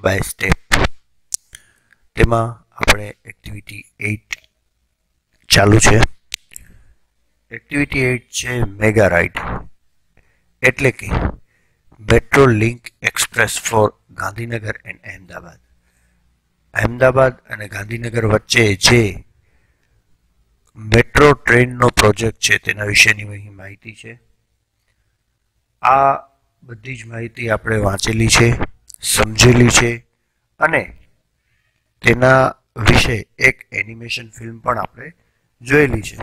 By step. તેમાં આપણે activity 8 ચાલુ છે. એક્ટિવિટી 8 છે મેગા રાઇડ, એટલે કે metro link express for Gandhinagar and Ahmedabad. Ahmedabad અને ગાંધીનગર વચ્ચે જે મેટ્રો ટ્રેનનો પ્રોજેક્ટ છે તેના વિશેની અહીં માહિતી છે. આ બધી જ માહિતી આપણે વાંચેલી છે, સમજેલી છે અને તેના વિશે એક એનિમેશન ફિલ્મ પણ આપણે જોયેલી છે.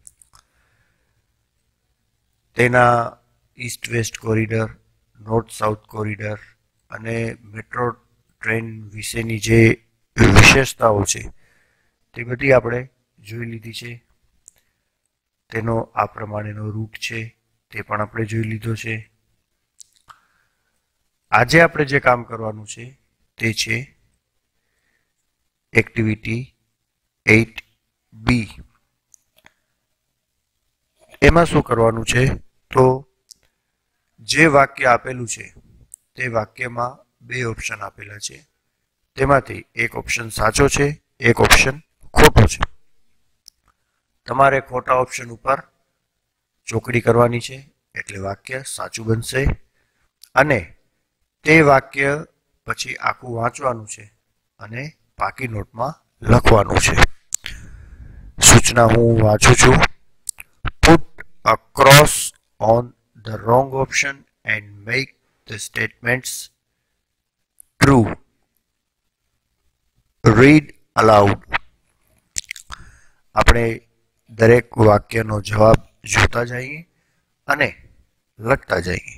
તેના east west corridor, north south corridor અને મેટ્રો ટ્રેન વિશેની જે વિશેષતાઓ છે તે બધી આપણે જોઈ લીધી છે. તેનો આ પ્રમાણેનો રૂટ છે તે પણ આપણે જોઈ લીધો છે. આજે આપણે જે કામ કરવાનું છે તે છે એક્ટિવિટી 8B. એમાં શું કરવાનું છે તો જે વાક્ય આપેલું છે તે વાક્યમાં બે ઓપ્શન આપેલા છે. તેમાંથી એક ઓપ્શન સાચો છે, એક ઓપ્શન ખોટો છે. તમારે ખોટા ઓપ્શન ઉપર ચોકડી કરવાની છે એટલે વાક્ય સાચું બનશે અને તે વાક્ય પછી આખું વાંચવાનું છે અને પાકી નોટમાં લખવાનું છે. સૂચના હું વાંચું છું. Put a cross on the wrong option and make the statements true. Read aloud. આપણે દરેક વાક્યનો જવાબ જોતા જઈએ અને લખતા જઈએ.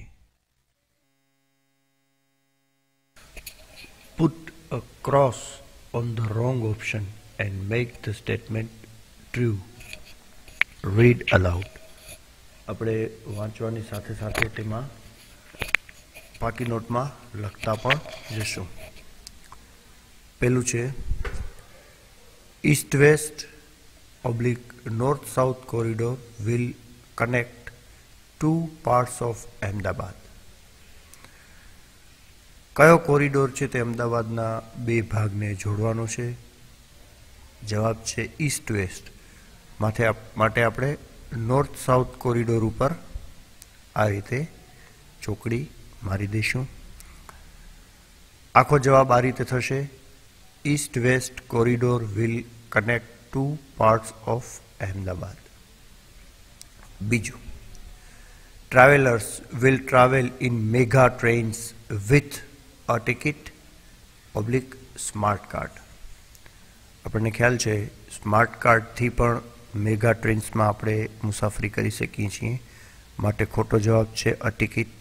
Put a cross on the wrong option and make the statement true. Read aloud. આપણે વાંચવાની સાથે સાથે તેમાં પાકી નોટમાં લખતા પણ જશું. પેલું છે east west oblique north south corridor will connect two parts of Ahmedabad. કયો કોરિડોર છે તે અમદાવાદના બે ભાગને જોડવાનો છે? જવાબ છે ઈસ્ટ વેસ્ટ. માટે આપણે નોર્થ સાઉથ કોરિડોર ઉપર આ રીતે ચોકડી મારી દઈશું. આખો જવાબ આ રીતે થશે. East west corridor will connect two parts of Ahmedabad. બીજું, travellers will travel in mega trains with a ticket oblique smart card. આપણને ખ્યાલ છે સ્માર્ટ કાર્ડથી પણ મેગા ટ્રેન્સમાં આપણે મુસાફરી કરી શકીએ છીએ. માટે ખોટો જવાબ છે અ ટિકિટ.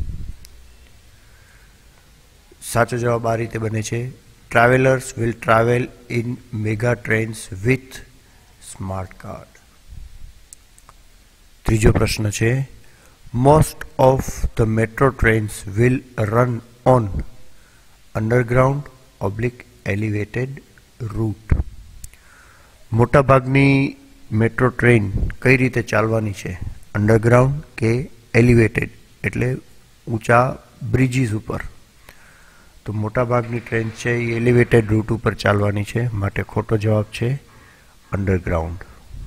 સાચો જવાબ આ રીતે બને છે travellers will travel in mega trains with smart card. ત્રીજો પ્રશ્ન છે most of the metro trains will run on underground oblique elevated route. મોટાભાગની મેટ્રો ટ્રેન કઈ રીતે ચાલવાની છે? અંડરગ્રાઉન્ડ કે એલિવેટેડ એટલે ઊંચા બ્રિજીસ ઉપર. તો મોટાભાગની ટ્રેન છે એ એલિવેટેડ રૂટ ઉપર ચાલવાની છે. માટે ખોટો જવાબ છે અંડરગ્રાઉન્ડ.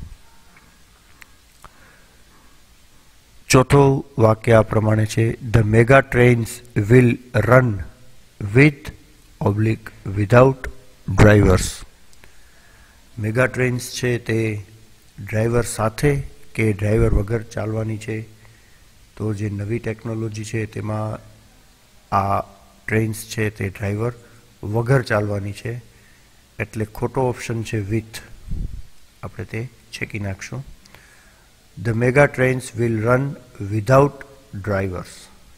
ચોથો વાક્ય આ પ્રમાણે છે the mega trains will run with oblique without drivers. Mega trains છે તે ડ્રાઈવર સાથે કે ડ્રાઈવર વગર ચાલવાની છે? તો જે નવી ટેકનોલોજી છે તેમાં આ ટ્રેન્સ છે તે ડ્રાઈવર વગર ચાલવાની છે એટલે ખોટો ઓપ્શન છે વિથ. આપણે તે છેકી નાખશું. The mega trains will run without drivers.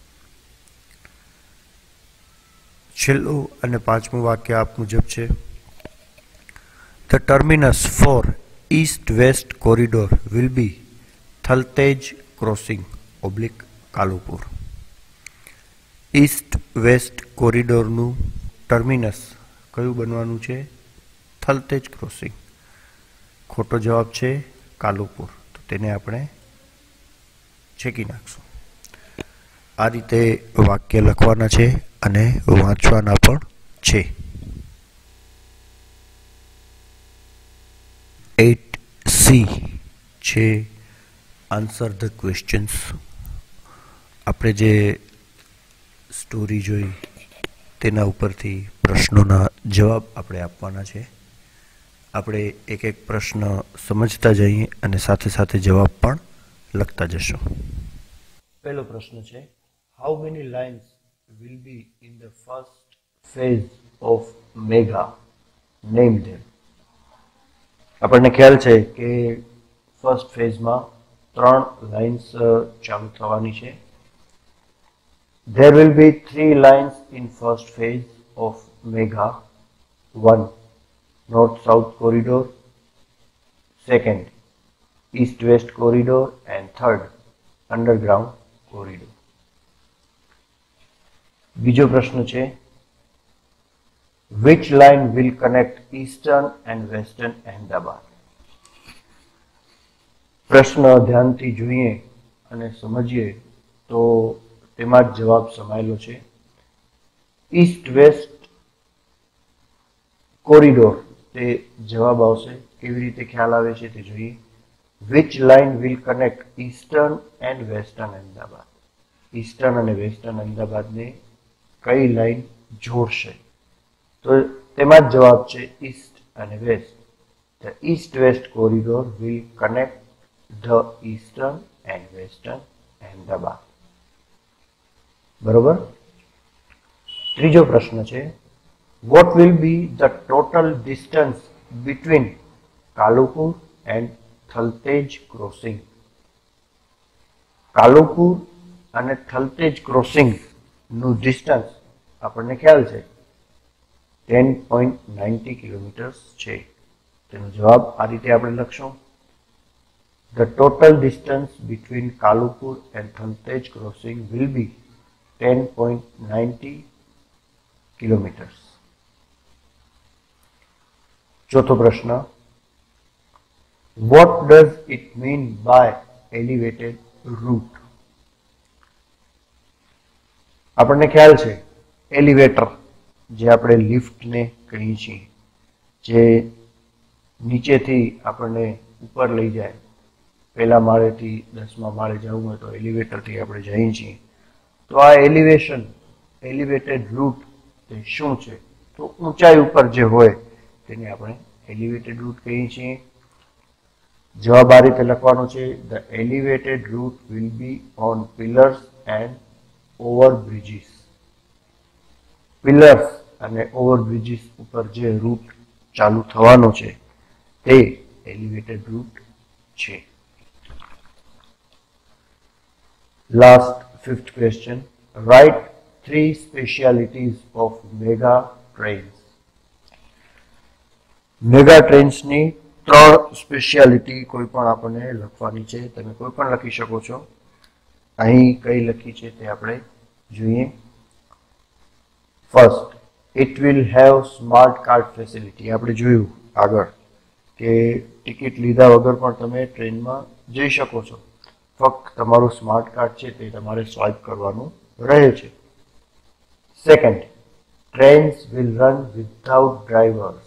છેલ્લું અને પાંચમું વાક્ય આપ મુજબ છે the terminus for east west corridor will be Thaltej crossing oblique Kalupur. East west કોરિડોરનું ટર્મિનસ કયું બનવાનું છે? થલતેજ ક્રોસિંગ. ખોટો જવાબ છે કાલુપુર. તો તેને આપણે છેકી નાખશું. આ રીતે વાક્ય લખવાના છે અને વાંચવાના પણ છે. 8C છે આન્સર ધ ક્વેશ્ચન્સ. આપણે જે સ્ટોરી જોઈ તેના ઉપરથી પ્રશ્નોના જવાબ આપણે આપવાના છે. આપણે એક એક પ્રશ્ન સમજતા જઈએ અને સાથે સાથે જવાબ પણ લખતા જશું. પહેલો પ્રશ્ન છે, how many lines will be in the first phase of mega, name them. આપણને ખ્યાલ છે કે ફર્સ્ટ ફેઝમાં 3 લાઇન્સ ચાલુ થવાની છે. There will be 3 lines in first phase of Mega. 1. North-South corridor. 2nd. East-West corridor. And 3rd. Underground corridor. બીજો પ્રશ્ન છે, which line will connect Eastern and Western Ahmedabad? પ્રશ્ન ધ્યાનથી જોઈએ અને સમજીએ તો તેમાં જ જવાબ સમાયેલો છે. ઈસ્ટ વેસ્ટ કોરિડોર તે જવાબ આવશે. કેવી રીતે ખ્યાલ આવે છે તે જોઈએ. Which line will connect eastern and western Ahmedabad? Eastern અને વેસ્ટર્ન અમદાવાદને કઈ લાઇન જોડશે? તો તેમાં જ જવાબ છે ઈસ્ટ અને west. The east west corridor will connect the eastern and western Ahmedabad. બરોબર. ત્રીજો પ્રશ્ન છે, what will be the total distance between Kalupur and Thaltej crossing? Kalupur અને થલતેજ ક્રોસિંગ નું ડિસ્ટન્સ આપણને ખ્યાલ છે 10.90 કિલોમીટર છે. તેનો જવાબ આ રીતે આપણે લખશું. The total distance between Kalupur and Thaltej crossing will be 10.90 kilometers. ચોથો પ્રશ્ન, what does it mean by elevated route? આપણને ખ્યાલ છે એલિવેટર જે આપણે લિફ્ટને કહીએ છીએ, જે નીચેથી આપણને ઉપર લઈ જાય. પહેલા માળેથી 10મા માળે જવું હોય તો એલિવેટરથી આપણે જઈએ છીએ. તો આ એલિવેશન, એલિવેટેડ રૂટ તે શું છે? તો ઊંચાઈ ઉપર જે હોય તેને આપણે એલિવેટેડ રૂટ કહીએ છીએ. જવાબ આ રીતે લખવાનો છે, the elevated route will be on pillars and overbridges. Pillars અને ઓવરબ્રિજીસ ઉપર જે રૂટ ચાલુ થવાનો છે તે એલિવેટેડ રૂટ છે. Last, 5th question. Write 3 specialities of mega trains. મેગા ટ્રેન્સની 3 સ્પેશિયાલિટી કોઈ પણ આપણને લખવાની છે. તમે કોઈ પણ લખી શકો છો. અહીં કઈ લખી છે તે આપણે જોઈએ. First, it will have smart card facility. આપણે જોયું આગળ કે ટિકિટ લીધા વગર પણ તમે ટ્રેનમાં જઈ શકો છો. ફક્ત તમારું સ્માર્ટ કાર્ડ છે તે તમારે સ્વાઇપ કરવાનું રહે છે. Second, trains will run without drivers.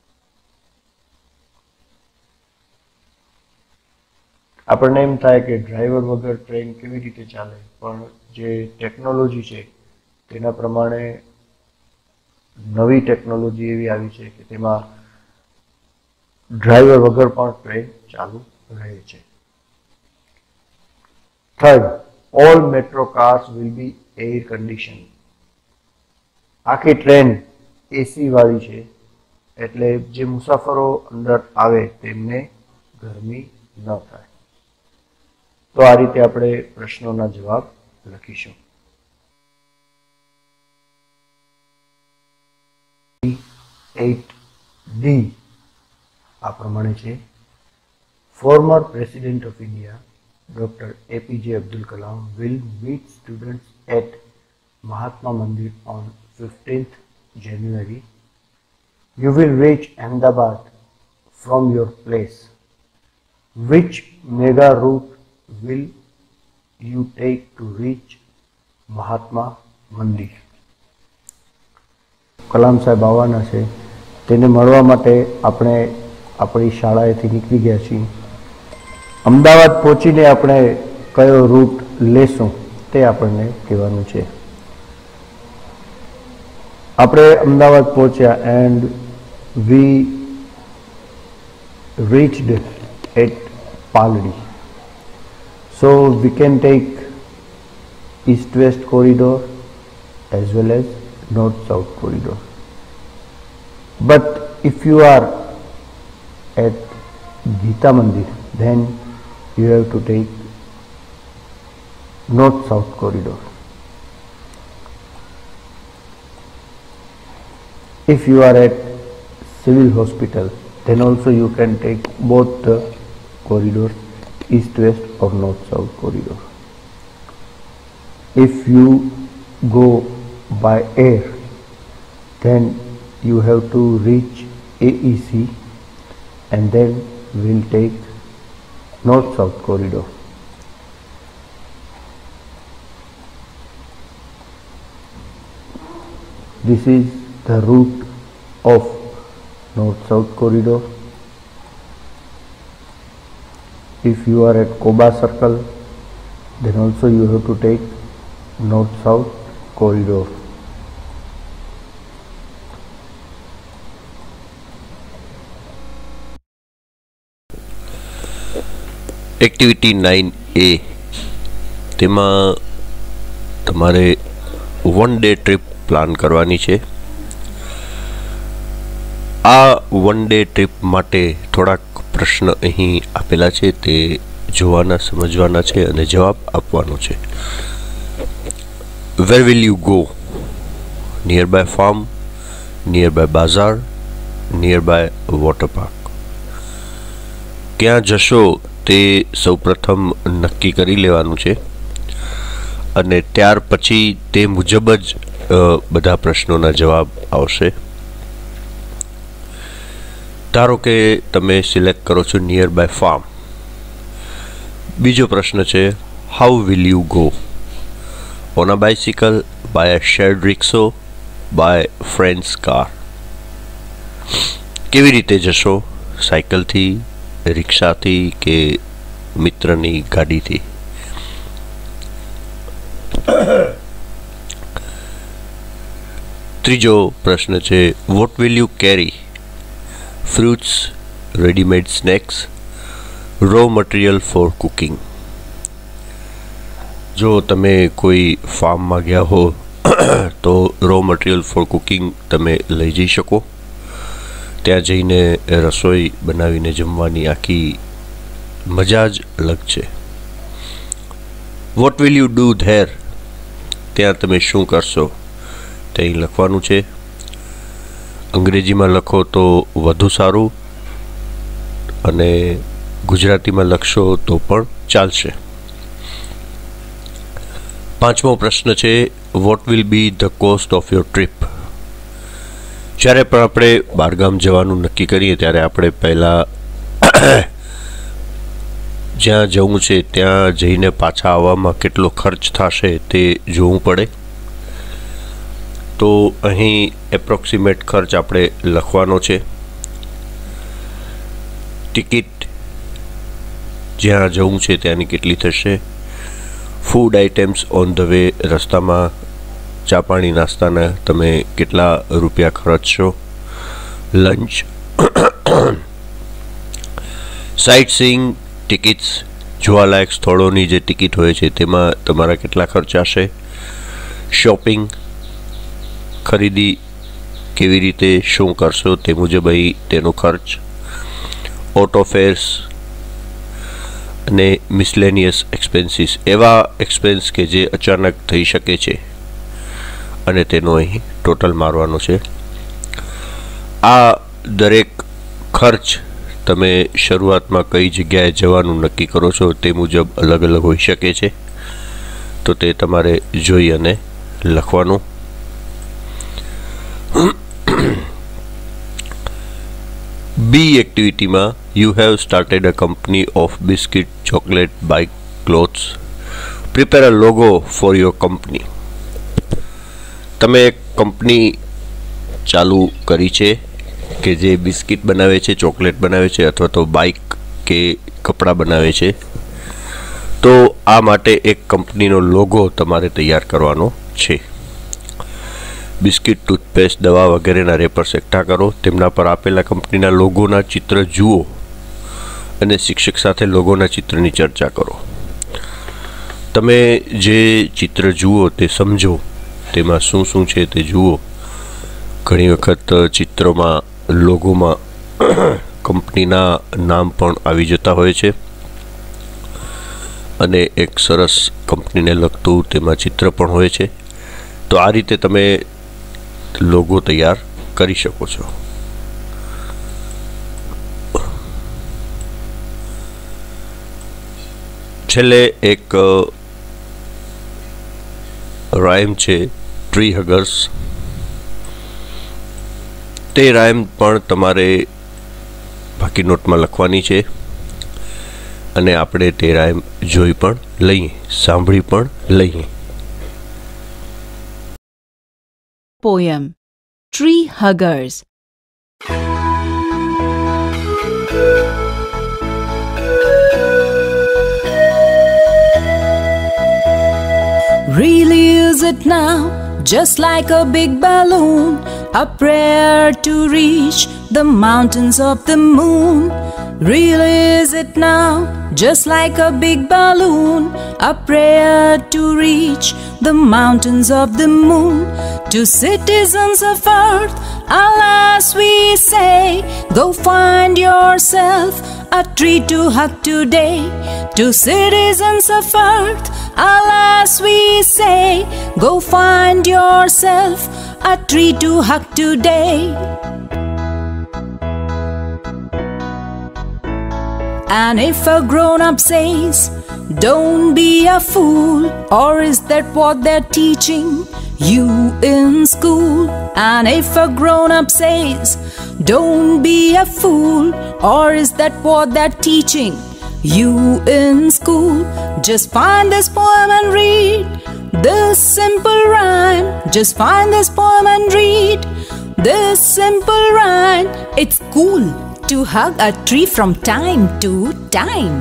આપણને એમ થાય કે ડ્રાઈવર વગર ટ્રેન કેવી રીતે ચાલે, પણ જે ટેકનોલોજી છે તેના પ્રમાણે નવી ટેકનોલોજી એવી આવી છે કે તેમાં ડ્રાઈવર વગર પણ ટ્રેન ચાલુ રહે છે. Third, all metro cars will be air conditioned. આખી ટ્રેન એસી વાળી છે એટલે જે મુસાફરો અંદર આવે તેમને ગરમી ન થાય. તો આ રીતે આપણે પ્રશ્નોના જવાબ લખીશું. 8D આ પ્રમાણે છે. Former president of India Dr. APJ Abdul Kalam will meet students at Mahatma Mandir on 15th January. You will reach Ahmedabad from your place. Which mega route will you take to reach Mahatma Mandir? Kalam saheb આવવાના છે તેને મળવા માટે આપણે આપણી શાળાએથી નીકળી ગયા છીએ. અમદાવાદ પહોંચીને આપણે કયો રૂટ લેશું તે આપણને કહેવાનું છે. આપણે અમદાવાદ પહોંચ્યા and we reached at Paldi. So we can take east-west corridor as well as north-south corridor. But if you are at Gita Mandir, then you have to take north-south corridor. If you are at civil hospital, then also you can take both the corridors, east-west or north-south corridor. If you go by air, then you have to reach AEC and then we'll take north-south corridor. This is the route of north-south corridor. If you are at Koba Circle, then also you have to take north-south corridor. Activity 9A તેમાં તમારે 1 day trip plan કરવાની છે. આ 1 day trip માટે થોડાક પ્રશ્ન અહીં આપેલા છે તે જોવાના સમજવાના છે અને જવાબ આપવાનો છે. Where will you go? Near by farm, near by bazaar, near by water park. ક્યાં જશો તે સૌપ્રથમ નક્કી કરી લેવાનું છે અને ત્યાર પછી તે મુજબ જ બધા પ્રશ્નોના જવાબ આવશે. ધારો કે તમે સિલેક્ટ કરો છો નિયર બાય ફાર્મ. બીજો પ્રશ્ન છે how will you go? On a bicycle, by a shared rickshaw, by friends car. કેવી રીતે જશો? સાયકલથી, રિક્ષાથી કે મિત્રની ગાડીથી? ત્રીજો પ્રશ્ન છે what will you carry? Fruits, readymade snacks, raw material for cooking. જો તમે કોઈ ફાર્મમાં ગયા હો તો રો મટીરિયલ ફોર કુકિંગ તમે લઈ જઈ શકો. ત્યાં જઈને રસોઈ બનાવીને જમવાની આખી મજા જ અલગ છે. What will you do there? ત્યાં તમે શું કરશો તે અહીં લખવાનું છે. અંગ્રેજીમાં લખો તો વધુ સારું અને ગુજરાતીમાં લખશો તો પણ ચાલશે. પાંચમો પ્રશ્ન છે what will be the cost of your trip? જ્યારે પણ આપણે બહારગામ જવાનું નક્કી કરીએ ત્યારે આપણે પહેલાં જ્યાં જવું છે ત્યાં જઈને પાછા આવવામાં કેટલો ખર્ચ થશે તે જોવું પડે. તો અહીં એપ્રોક્સિમેટ ખર્ચ આપણે લખવાનો છે. ટિકિટ જ્યાં જવું છે ત્યાંની કેટલી થશે? Food items on the way, રસ્તામાં ચા પાણી નાસ્તાના તમે કેટલા રૂપિયા ખર્ચશો? લંચ, સાઇટ સીઈંગ ટિકિટ્સ, જોવાલાયક સ્થળોની જે ટિકિટ હોય છે તેમાં તમારા કેટલા ખર્ચાશે? શોપિંગ, ખરીદી કેવી રીતે શું કરશો તે મુજબ અહીં તેનો ખર્ચ. ઓટો ફેર્સ અને મિસલેનિયસ એક્સપેન્સીસ, એવા એક્સપેન્સ કે જે અચાનક થઈ શકે છે અને તેનો અહીં ટોટલ મારવાનો છે. આ દરેક ખર્ચ તમે શરૂઆતમાં કઈ જગ્યાએ જવાનું નક્કી કરો છો તે મુજબ અલગ અલગ હોઈ શકે છે. તો તે તમારે જોઈ અને લખવાનું. બી એક્ટિવિટીમાં you have started a company of biscuit, chocolate, bike, clothes. Prepare a logo for your company. તમે એક કંપની ચાલુ કરી છે કે જે બિસ્કિટ બનાવે છે, ચોકલેટ બનાવે છે અથવા તો બાઇક કે કપડાં બનાવે છે, તો આ માટે એક કંપનીનો લોગો તમારે તૈયાર કરવાનો છે. બિસ્કિટ, ટૂથપેસ્ટ, દવા વગેરેના રેપર્સ એકઠા કરો, તેમના પર આપેલા કંપનીના લોગોના ચિત્ર જુઓ અને શિક્ષક સાથે લોગોના ચિત્રની ચર્ચા કરો. તમે જે ચિત્ર જુઓ તે સમજો, તેમાં શું શું છે તે જુઓ. ઘણી વખત ચિત્રોમાં, લોગોમાં કંપનીના નામ પણ આવી જતા હોય છે અને એક સરસ કંપનીને લગતું તેમાં ચિત્ર પણ હોય છે. તો આ રીતે તમે લોગો તૈયાર કરી શકો છો. છેલ્લે એક રાઇમ છે, ટ્રી હગર્સ. તે રાઇમ પણ તમારે બાકી નોટમાં લખવાની છે અને આપણે તે રાઇમ જોઈ પણ લઈએ, સાંભળી પણ લઈએ. Poem Tree Huggers. Really is it now, just like a big balloon, a prayer to reach the mountains of the moon. Really is it now, just like a big balloon, a prayer to reach the mountains of the moon. To citizens of earth, alas we say, go find yourself a tree to hug today. To citizens of earth, alas we say, go find yourself a tree to hug today. And if a grown-up says, don't be a fool, or is that what they're teaching you in school? And if a grown-up says, don't be a fool, or is that what they're teaching you in school? Just find this poem and read this simple rhyme. Just find this poem and read this simple rhyme. It's cool to hug a tree from time to time.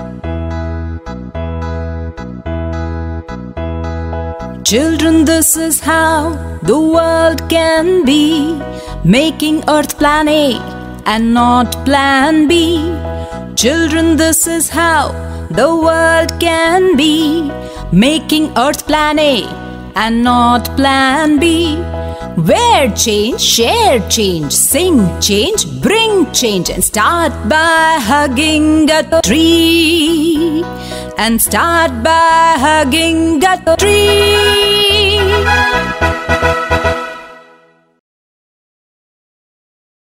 Children, this is how the world can be, making Earth Plan A and not Plan B. Children, this is how the world can be, making Earth Plan A and not Plan B. Wear change, share change, sing change, bring change, and start by hugging a tree. And start by hugging a tree.